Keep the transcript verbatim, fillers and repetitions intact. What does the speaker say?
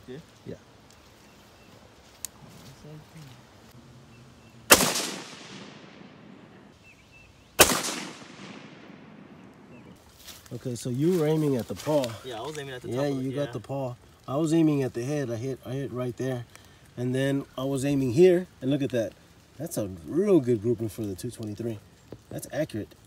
there? Yeah. Okay, so you were aiming at the paw. Yeah, I was aiming at the yeah, top of it. You Yeah, you got the paw. I was aiming at the head. I hit I hit right there. And then I was aiming here, and look at that. That's a real good grouping for the two twenty-three. That's accurate.